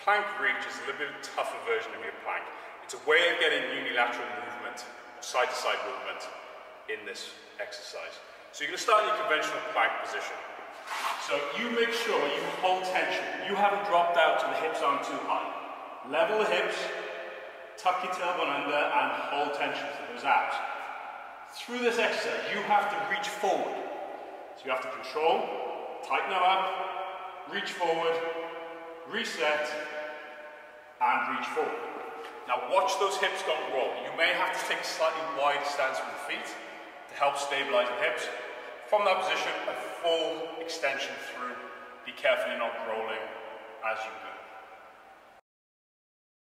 plank reach is a little bit tougher version of your plank. It's a way of getting unilateral movement, side-to-side movement in this exercise. So you're going to start in your conventional plank position. So you make sure you hold tension. You haven't dropped out so the hips aren't too high. Level the hips, tuck your tailbone under and hold tension for those abs. Through this exercise, you have to reach forward. So you have to control, tighten them up, reach forward, reset, and reach forward. Now watch those hips don't roll. You may have to take a slightly wider stance with the feet to help stabilize the hips. From that position, a full extension through. Be careful you're not rolling as you go.